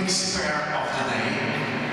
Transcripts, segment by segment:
mixed pair of the day.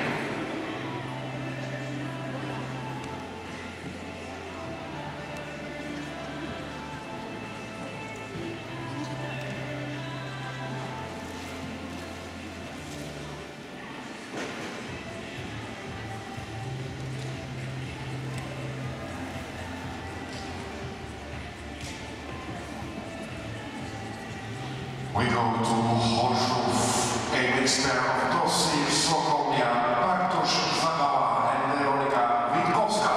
We go to Chorzów, a mixed pair of Dossi Sokołnia, Bartosz Zagała and Weronika Witkowska.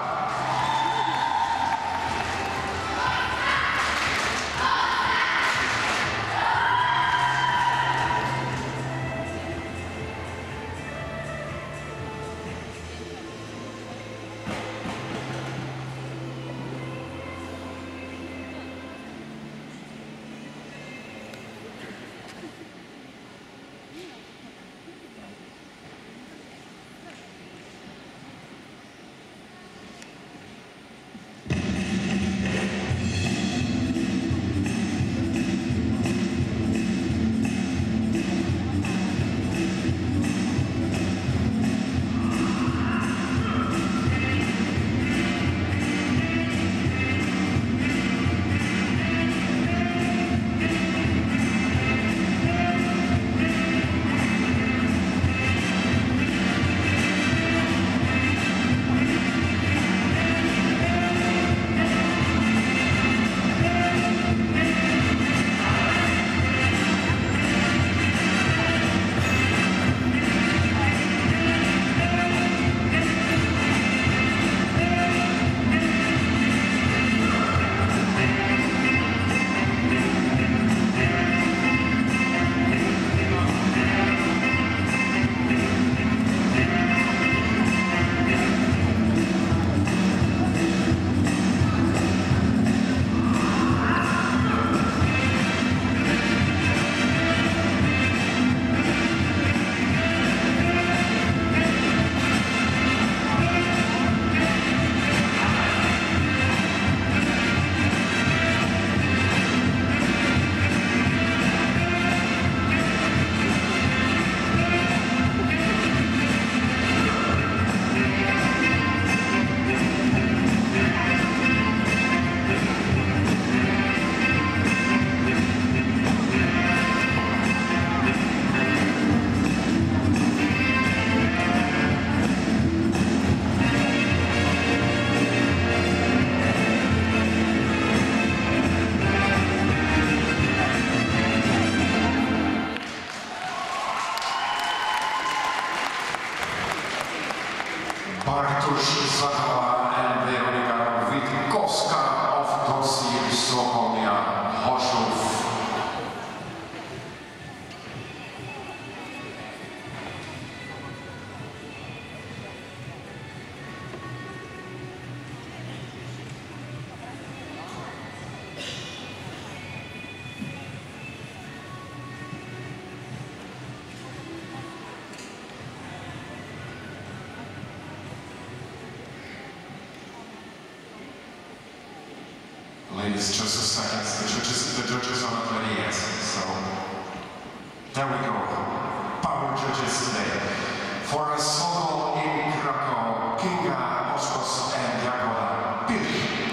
Bartosz Zagała and Weronika Witkowska of Dossi Sokołnia, Chorzów. Ladies, just a second. The judges are not ready yet, so there we go. Power judges today. For a solo in Krakow, Kinga Oskos and Jagoda Pirch.